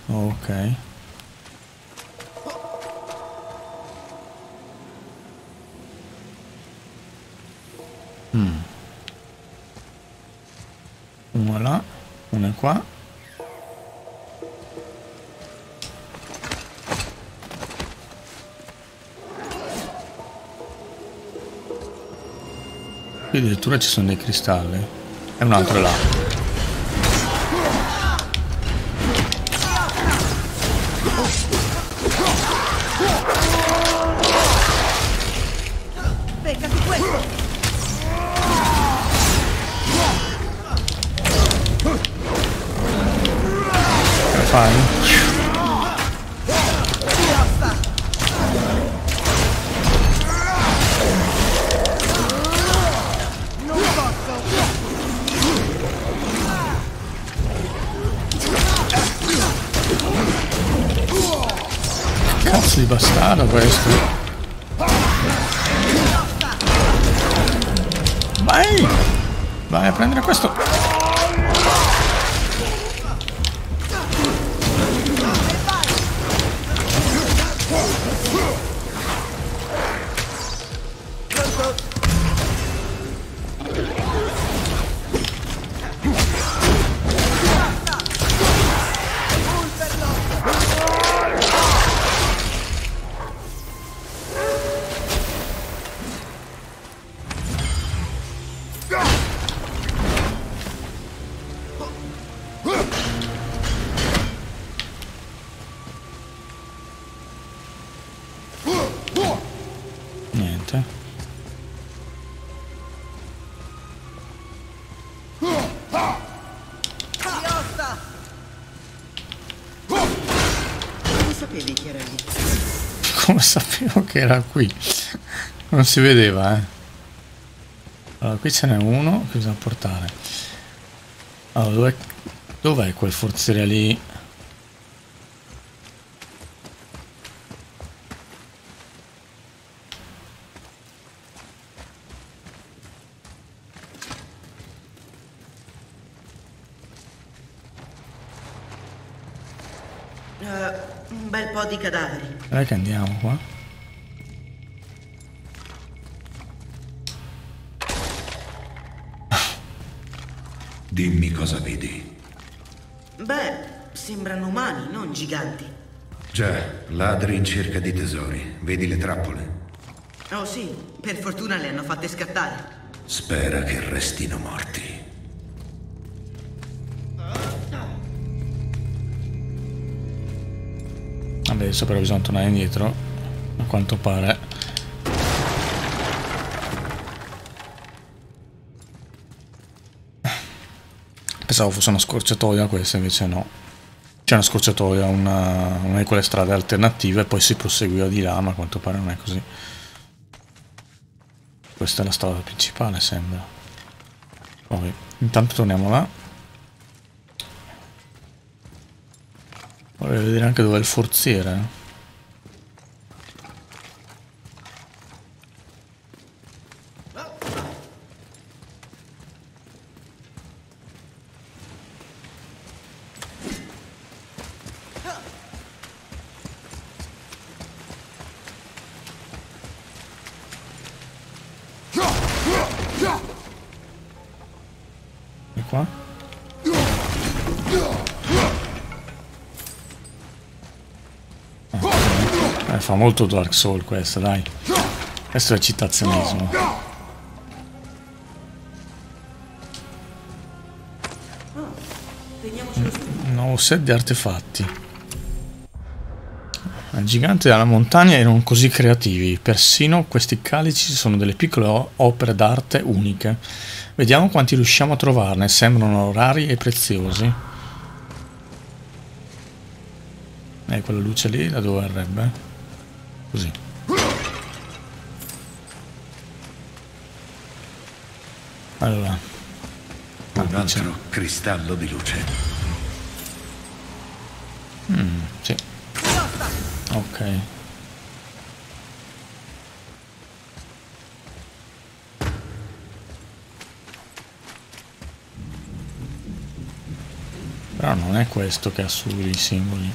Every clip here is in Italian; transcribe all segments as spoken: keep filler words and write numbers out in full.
Ok. Mm. Uno è là, uno è qua. Qui addirittura ci sono dei cristalli. E un altro è là. Fai? Cazzo di bastardo questo. Vai! Vai a prendere questo. Niente. Come sapevi che era lì? Come sapevo che era qui? Non si vedeva, eh. Allora, qui ce n'è uno che bisogna portare. Allora, dov'è, dov'è quel forziere lì? Uh, un bel po' di cadaveri. Dai che andiamo qua. Dimmi cosa vedi. Beh, sembrano umani, non giganti. Già, ladri in cerca di tesori. Vedi le trappole? Oh sì, per fortuna le hanno fatte scattare. Spera che restino morti. Adesso però bisogna tornare indietro, a quanto pare. Pensavo fosse una scorciatoia questa, invece no. C'è una scorciatoia, una, una di quelle strade alternative e poi si proseguiva di là, ma a quanto pare non è così. Questa è la strada principale, sembra. Vabbè, intanto torniamo là. Voglio vedere anche dove è il forziere. E qua? Eh, fa molto Dark Souls questa, dai. Questo è citazionismo. Un nuovo set di artefatti. Il gigante della montagna erano così creativi. Persino questi calici sono delle piccole opere d'arte uniche. Vediamo quanti riusciamo a trovarne. Sembrano rari e preziosi. E quella luce lì da dove verrebbe? Così. Allora. Un altro cristallo di luce. Mm, sì. Ok. Però non è questo che ha sui simboli.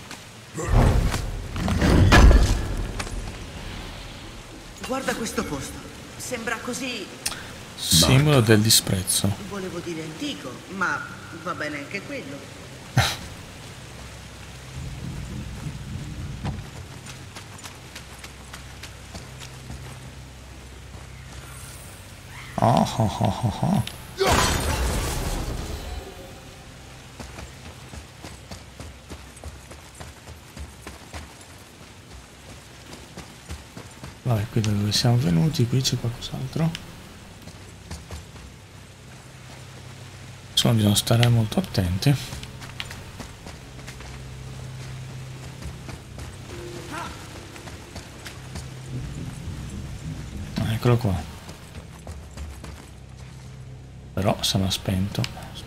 Guarda questo posto. Sembra così... Simbolo del disprezzo. Volevo dire antico, ma va bene anche quello. Oh, oh, oh, oh, oh. Vai, qui da dove siamo venuti, qui c'è qualcos'altro. Insomma, bisogna stare molto attenti. Ah, eccolo qua. Però se l'ha spento.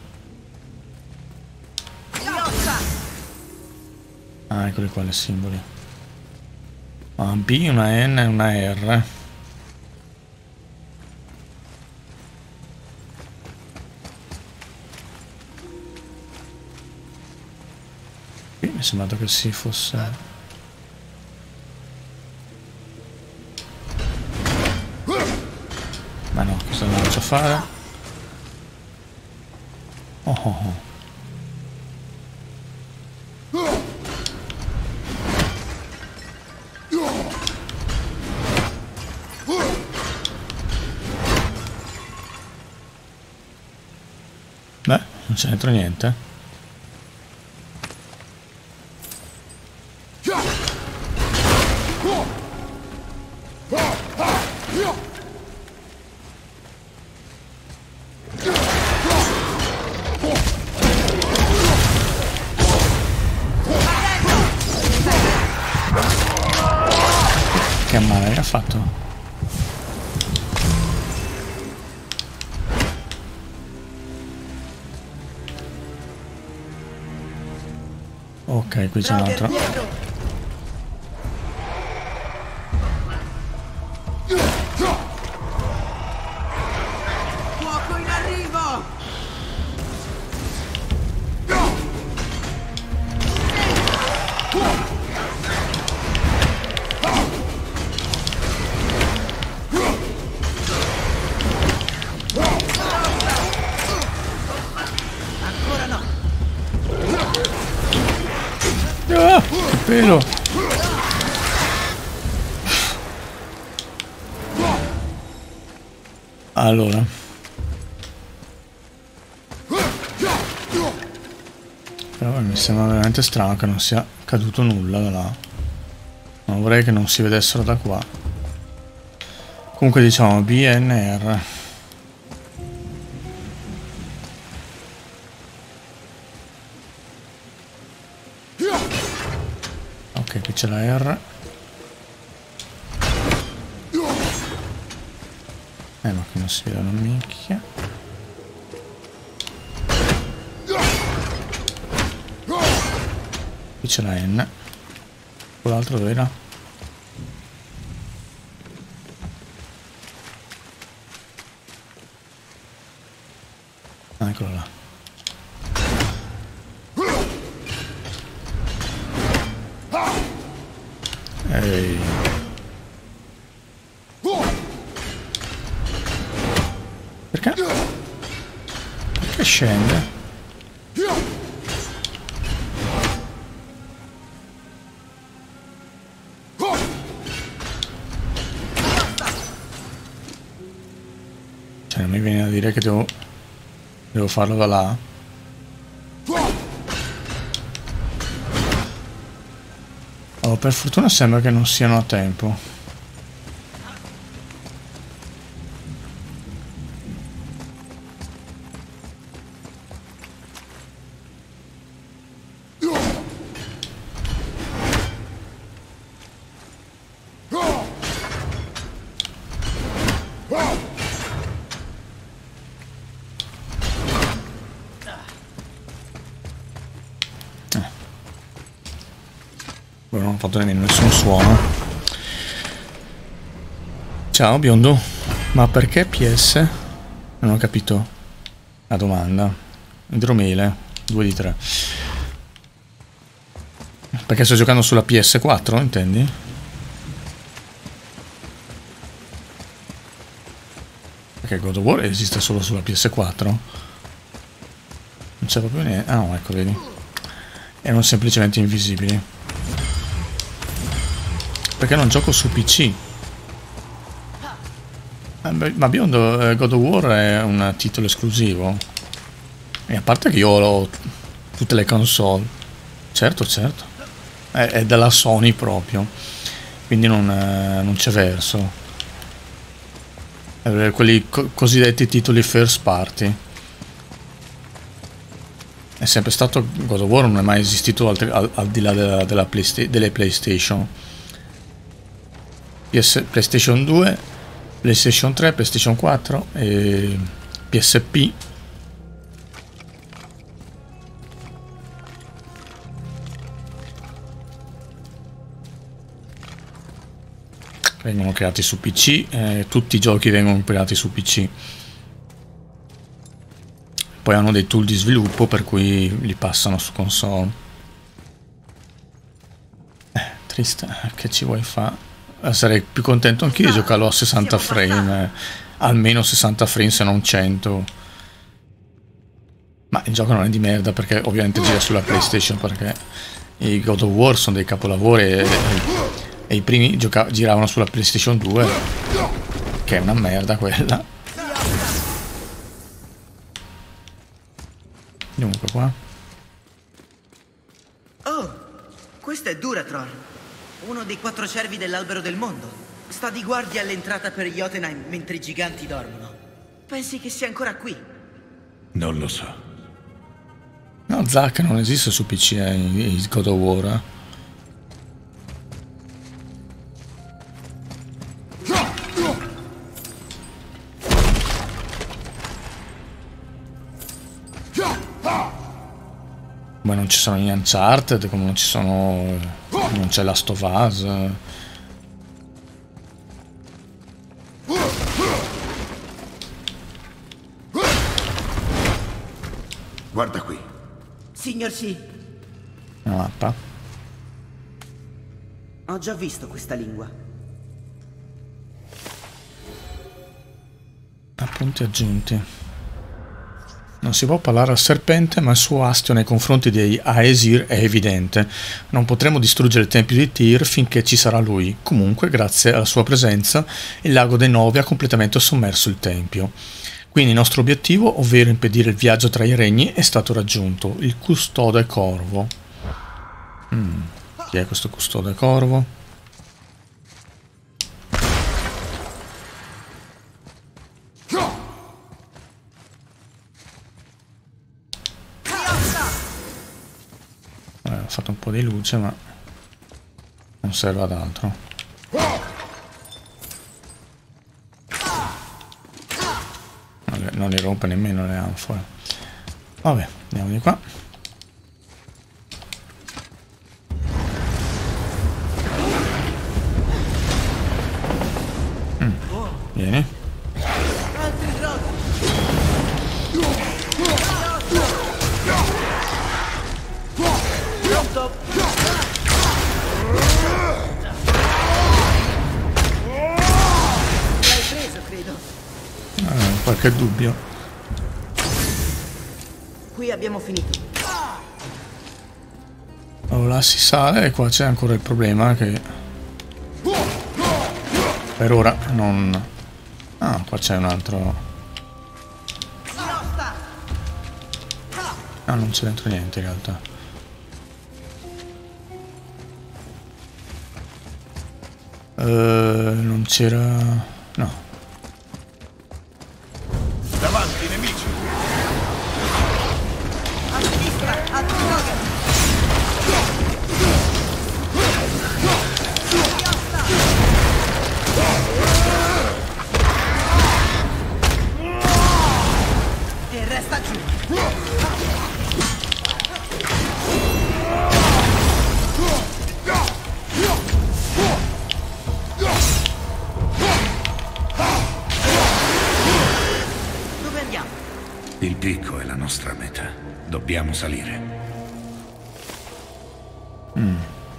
Ah, eccoli qua i simboli. Una B, una N e una R. Qui mi è sembrato che si fosse... Ma no, cosa la faccio fare? Oh oh oh. Beh, non c'è dentro niente. Che male ha fatto? Ok, qui c'è un altro. Fuoco in arrivo! Ancora no! Ah, che pelo! Allora. Però mi sembra veramente strano che non sia caduto nulla da là. Non vorrei che non si vedessero da qua. Comunque diciamo B N R. Ok, qui c'è la R. Eh ma qui non si vede una minchia. Qui c'è la N. Quell'altro dove era? Ah, eccolo là. Ehi. Perché? Perché scende? Cioè non mi viene a dire che devo devo farlo da là. Oh, per fortuna sembra che non siano a tempo. Non ho fatto nemmeno nessun suono. Ciao biondo, ma perché P S? Non ho capito la domanda. Idromele. due di tre. Perché sto giocando sulla P S quattro, intendi? Perché God of War esiste solo sulla P S quattro? Non c'è proprio niente. Ah no, ecco, vedi. Erano semplicemente invisibili. Perché non gioco su P C? Eh, beh, ma Beyond eh, God of War è un titolo esclusivo. E a parte che io ho tutte le console. Certo, certo. È, è della Sony proprio. Quindi non, eh, non c'è verso. Eh, quelli co cosiddetti titoli first party. È sempre stato God of War, non è mai esistito altri, al, al di là della, della Playsta delle PlayStation. P S PlayStation due, PlayStation tre, PlayStation quattro e P S P. Vengono creati su P C, eh, tutti i giochi vengono creati su P C. Poi hanno dei tool di sviluppo per cui li passano su console. Eh, triste, che ci vuoi fare? Sarei più contento anch'io di giocarlo a sessanta frame, eh, almeno sessanta frame se non cento. Ma il gioco non è di merda perché ovviamente gira sulla PlayStation, perché i God of War sono dei capolavori e, e i primi giravano sulla PlayStation due, che è una merda quella. Dunque qua. Oh, questo è Duratron, uno dei quattro cervi dell'albero del mondo. Sta di guardia all'entrata per Jotunheim mentre i giganti dormono. Pensi che sia ancora qui? Non lo so. No, Zack non esiste su P C, eh, il God of War. Eh. Ma non ci sono gli Uncharted, come non ci sono... non c'è Last of Us. Guarda qui. Signor sì. Una mappa. Ho già visto questa lingua. Appunti aggiunti. Non si può parlare al serpente, ma il suo astio nei confronti di Aesir è evidente. Non potremo distruggere il tempio di Tyr finché ci sarà lui. Comunque, grazie alla sua presenza, il lago dei Novi ha completamente sommerso il tempio. Quindi il nostro obiettivo, ovvero impedire il viaggio tra i regni, è stato raggiunto. Il custode corvo. Mm. Chi è questo custode corvo? Ho fatto un po' di luce, ma non serve ad altro. Non le, non le rompe nemmeno le anfore. Vabbè, andiamo di qua. Mm. Vieni. Qualche dubbio. Qui abbiamo finito. Allora là si sale e qua c'è ancora il problema che per ora non... Ah, qua c'è un altro... Ah, non c'è dentro niente in realtà. Uh, non c'era... No. Davanti, nemici! A sinistra, a droga! E resta giù! Il picco è la nostra meta. Dobbiamo salire. Mm.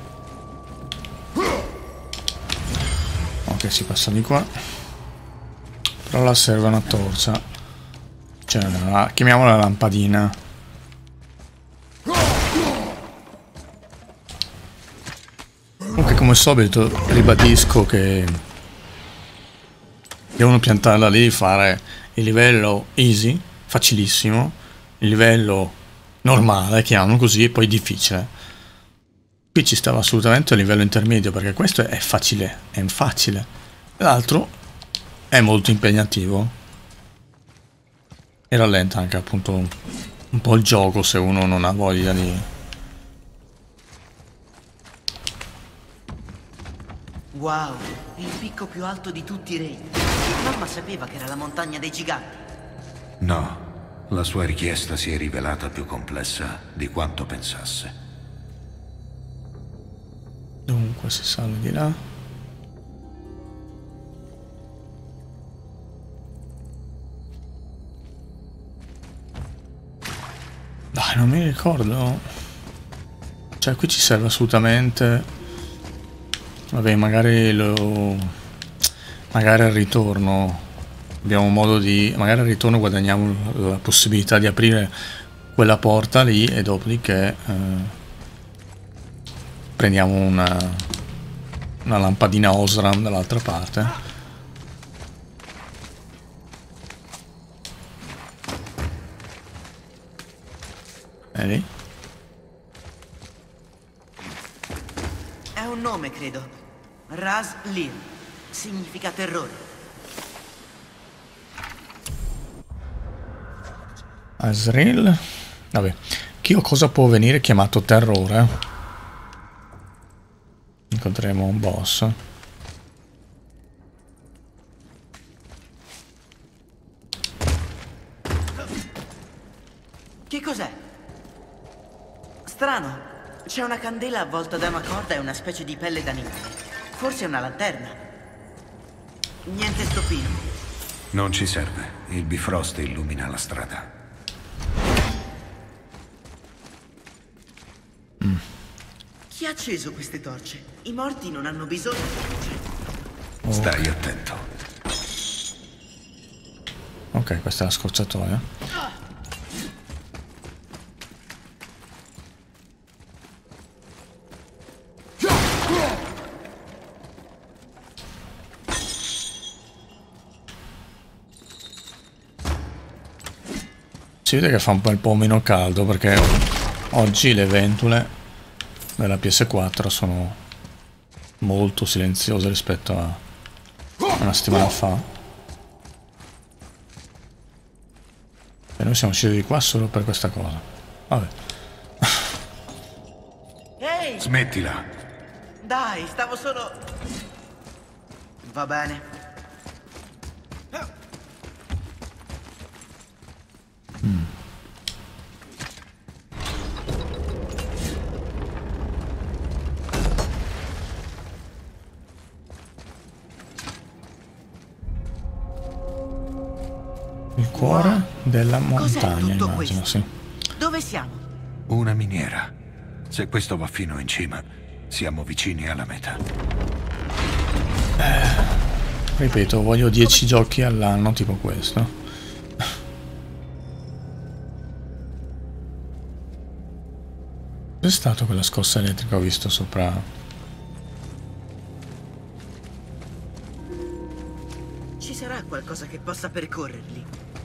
Ok, si passa di qua. Però la serve una torcia. Cioè, la, chiamiamola lampadina. Comunque, come al solito, ribadisco che devono piantarla lì, fare il livello easy, facilissimo, il livello normale, chiamiamolo così, e poi difficile. Qui ci stava assolutamente a livello intermedio, perché questo è facile, è facile. L'altro è molto impegnativo. E rallenta anche appunto un, un po' il gioco se uno non ha voglia di... Wow, il picco più alto di tutti i regni. Mamma sapeva che era la montagna dei giganti. No, la sua richiesta si è rivelata più complessa di quanto pensasse. Dunque si sale di là. Dai, non mi ricordo. Cioè, qui ci serve assolutamente. Vabbè, magari lo. Magari al ritorno abbiamo modo di. Magari al ritorno guadagniamo la possibilità di aprire quella porta lì e dopodiché eh, prendiamo una. Una lampadina Osram dall'altra parte. È lì? È un nome, credo. Ras-Lir. Significa terrore. Azrael. Vabbè. Chi o cosa può venire chiamato terrore? Incontreremo un boss. Che cos'è? Strano. C'è una candela avvolta da una corda e una specie di pelle d'animale. Forse è una lanterna. Niente stupino. Non ci serve. Il Bifrost illumina la strada. Mm. Chi ha acceso queste torce? I morti non hanno bisogno di luce. Oh. Stai attento. Ok, questa è la scorciatoia. Si vede che fa un po', un po' meno caldo perché oggi le ventole della P S quattro sono molto silenziose rispetto a una settimana fa. E noi siamo usciti di qua solo per questa cosa. Vabbè. Ehi! Smettila. Dai, stavo solo... Va bene. Mm. Il cuore wow. della montagna, immagino, questo? Sì. Dove siamo? Una miniera. Se questo va fino in cima, siamo vicini alla meta. Eh, ripeto, voglio dieci giochi all'anno tipo questo. C'è stato quella scossa elettrica, ho visto sopra. Ci sarà qualcosa che possa percorrerli.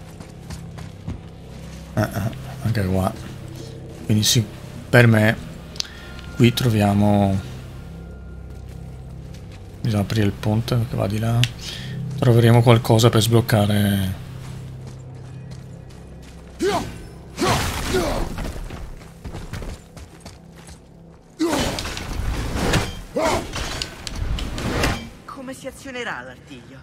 Eh, eh, anche qua. Quindi sì, per me qui troviamo. Bisogna aprire il ponte che va di là. Troveremo qualcosa per sbloccare. Come si azionerà l'artiglio?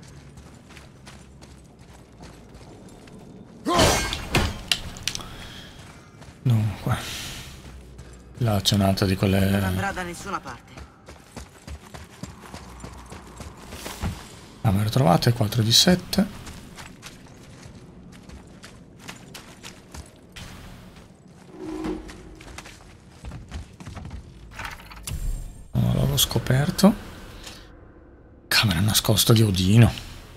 Dunque, là c'è un'altra di quelle. Non andrà da nessuna parte. Camere trovate, quattro di sette. avevo scoperto. Camera nascosta di Odino.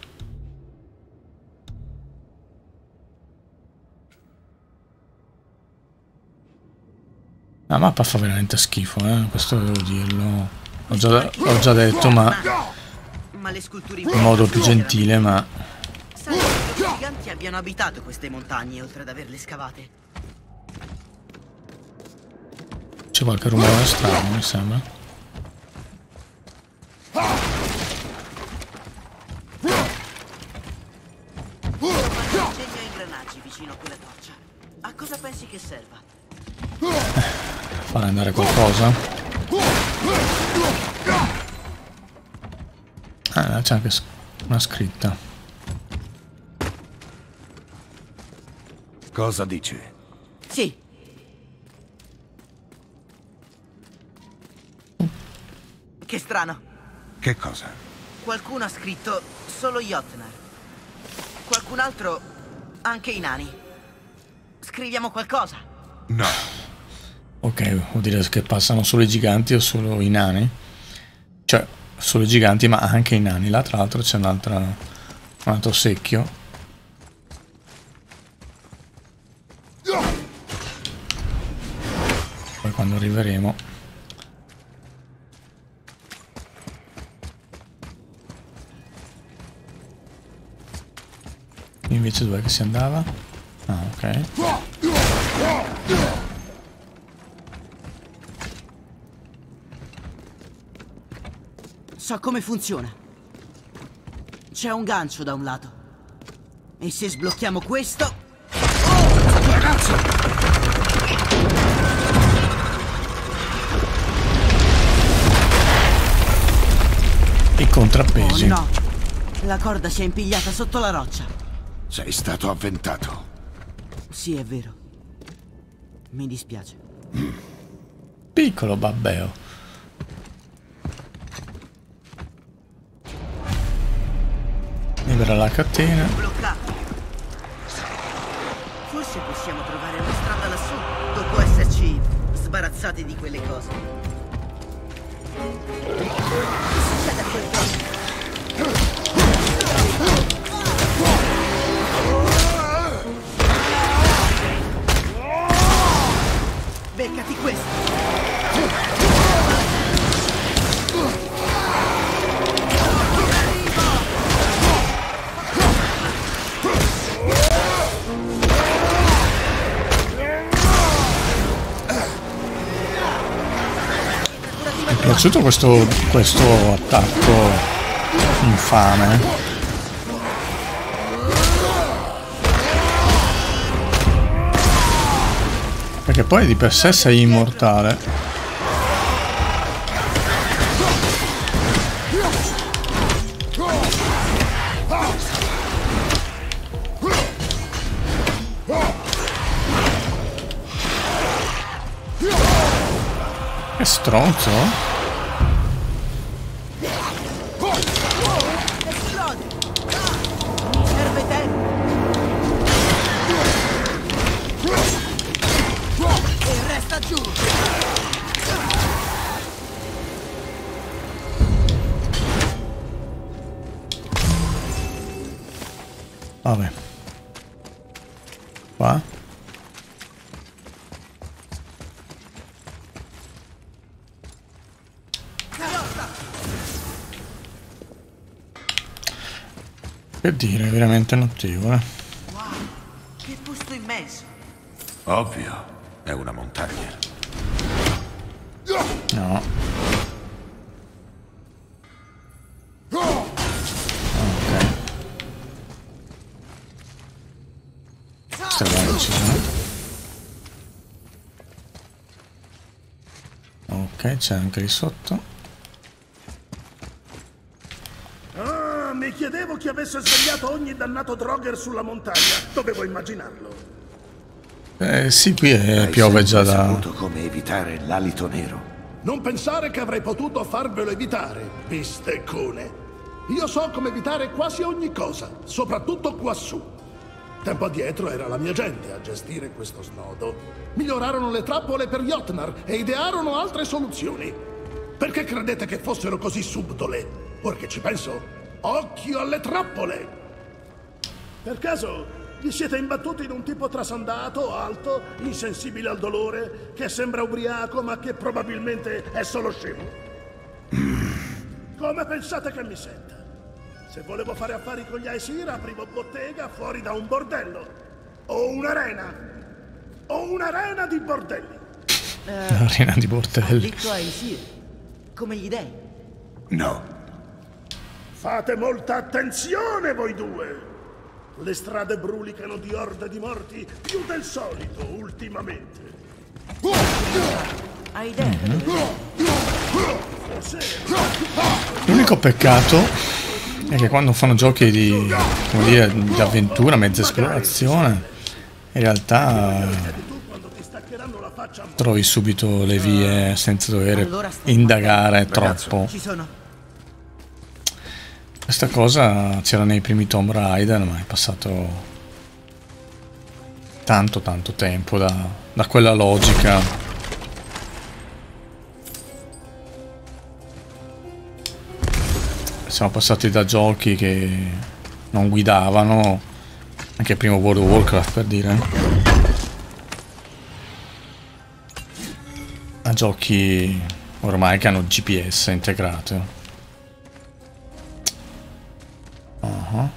La mappa fa veramente schifo, eh? Questo devo dirlo. Ho già, ho già detto, ma Ma le sculture in modo più gentile, ma sai che i giganti abbiano abitato queste montagne oltre ad averle scavate. c'è qualche rumore strano, mi sembra. Legno e ingranaggi vicino a quella torcia. A cosa pensi che serva? Fare andare qualcosa. Ah, c'è anche una scritta. Cosa dici? Sì. Che strano. Che cosa? Qualcuno ha scritto solo Jotnar. Qualcun altro anche i nani. Scriviamo qualcosa. No. Ok, vuol dire che passano solo i giganti o solo i nani? Cioè, solo i giganti ma anche i nani. Là tra l'altro c'è un'altra, un altro secchio. Poi quando arriveremo... Invece dov'è che si andava? Ah, ok. So come funziona. C'è un gancio da un lato. E se sblocchiamo questo... Oh, ragazzo! I contrappesi. Oh no! La corda si è impigliata sotto la roccia. Sei stato avventato. Sì, è vero. Mi dispiace. Piccolo babbeo. Libera la catena. Bloccato. Forse possiamo trovare una strada lassù, dopo esserci sbarazzati di quelle cose. Che succede a quel punto? Beccati questo! Mi è piaciuto questo, questo attacco infame. Perché poi di per sé sei immortale. Che stronzo. Serve tempo! E resta giù! Vabbè. Qua. Che dire, veramente notevole. Wow, che posto immenso! Ovvio, è una montagna. No. Ok. Questa qua non ci sono. Ok, c'è anche lì sotto. Mi chiedevo chi avesse svegliato ogni dannato Draugr sulla montagna. Dovevo immaginarlo. Eh sì, qui è, Hai piove già sempre da... saputo come evitare l'alito nero. Non pensare che avrei potuto farvelo evitare, bisteccone. Io so come evitare quasi ogni cosa, soprattutto quassù. Tempo addietro era la mia gente a gestire questo snodo. Migliorarono le trappole per Jotnar e idearono altre soluzioni. Perché credete che fossero così subdole? Ora che ci penso, occhio alle trappole! Per caso vi siete imbattuti in un tipo trasandato, alto, insensibile al dolore, che sembra ubriaco ma che probabilmente è solo scemo? Come pensate che mi senta? Se volevo fare affari con gli Aesir, aprivo bottega fuori da un bordello. O un'arena. O un'arena di bordelli. L'arena di bordelli. Detto Aesir, come gli dei. No. Fate molta attenzione voi due! Le strade brulicano di orde di morti più del solito ultimamente. Hai idea? Forse L'unico peccato è che quando fanno giochi di, come dire, di avventura, mezza esplorazione, in realtà quando ti staccheranno la faccia trovi subito le vie senza dover indagare troppo. Ci sono. Questa cosa c'era nei primi Tomb Raider, ma è passato tanto tanto tempo da, da quella logica. Siamo passati da giochi che non guidavano, anche il primo World of Warcraft per dire, a giochi ormai che hanno G P S integrato. Uh-huh.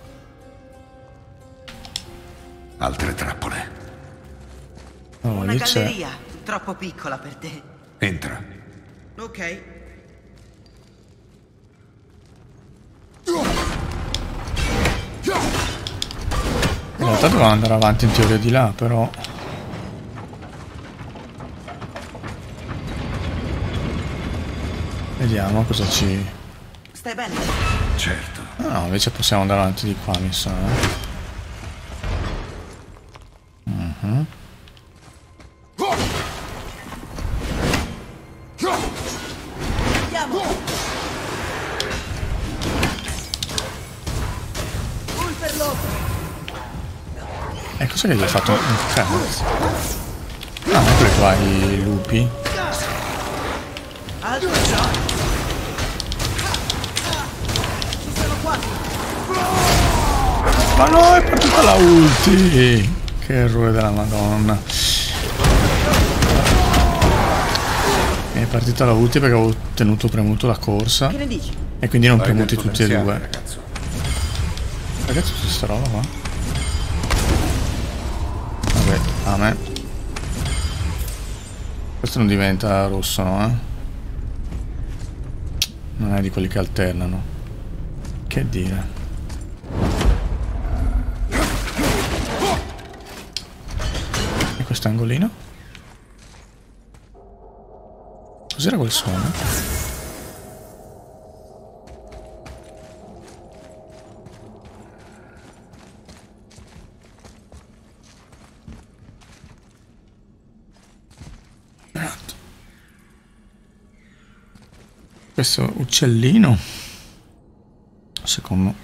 Altre trappole. Oh, Una lì c'è. galleria, troppo piccola per te. Entra. Ok. In realtà dovevamo andare avanti in teoria di là, però. Vediamo cosa ci. Stai bene? Certo. Ah, no, invece possiamo andare avanti di qua, mi sa. Mhm. Andiamo! Ulperlo! E cos'è che gli ha fatto un cazzo? Ah, eccoli qua i lupi. Altro gioco! Ci sono quattro! Ma no, è partita la ulti! Che errore della Madonna. È partita la ulti perché avevo tenuto premuto la corsa. Che ne dici? E quindi non Hai premuti del tutti e potenziale, due. ragazzo. Ragazzi, c'è sta roba qua? Vabbè, a me. Questo non diventa rosso, no? Eh? Non è di quelli che alternano. Che dire. E quest'angolino? Cos'era quel suono? Questo uccellino, secondo.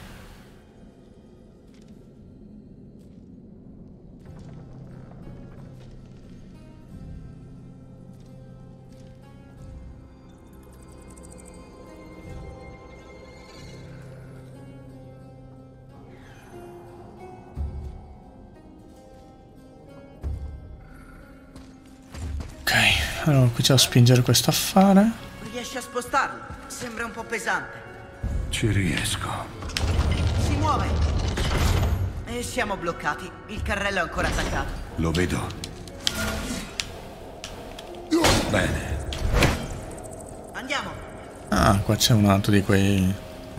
Ok, allora qui c'è da spingere questo affare. Riesci a spostarlo? Sembra un po' pesante. Ci riesco. Si muove! E siamo bloccati. Il carrello è ancora attaccato. Lo vedo. Bene. Andiamo! Ah, qua c'è un altro di quei.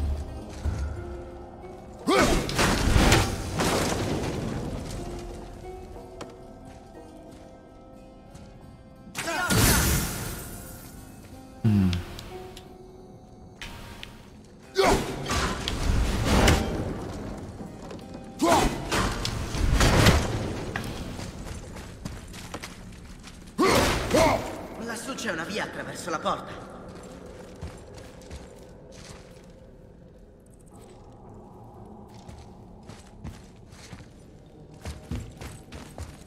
Mm. Lassù c'è una via attraverso la porta.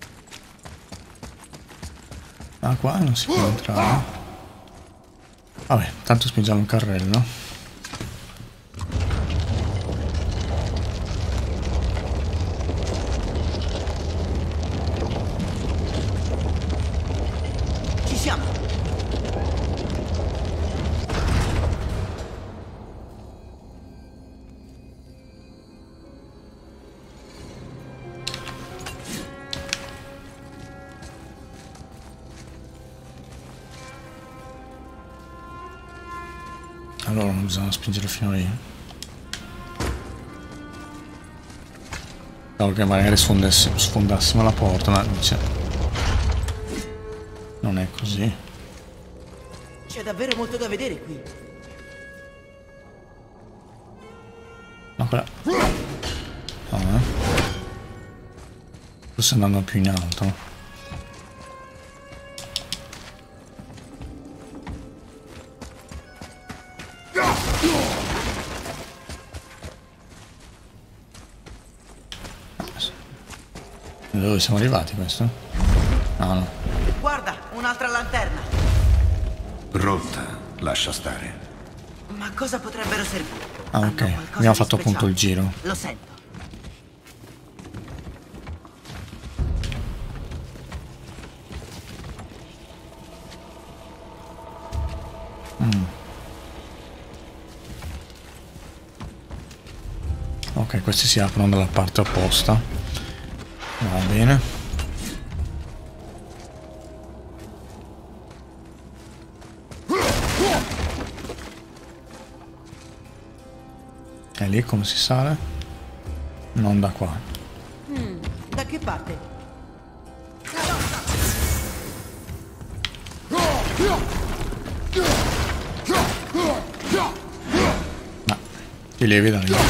Ah, qua non si può entrare. Vabbè, tanto spingiamo un carrello. Ci siamo. Allora non bisogna spingere fino lì. Pensavo che magari sfondassimo, sfondassimo la porta, ma invece non è così. C'è davvero molto da vedere qui. Ma quella... No, eh. Forse andando più in alto. Dove siamo arrivati questo? No, no. Guarda, un'altra lanterna. Rotta, lascia stare. Ma cosa potrebbero servire? Ah, Hanno ok. qualcosa Abbiamo di fatto appunto il speciale. giro. Lo sento. Mm. Ok, questi si aprono dalla parte opposta. Va bene. E lì come si sale? Non da qua. Mm, da che parte? Ma ti levi da lì.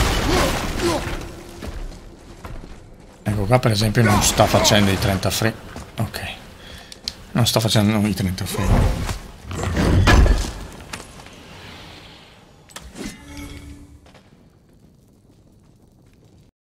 Ecco qua per esempio non sta facendo i trenta frame. Ok. Non sta facendo i trenta frame.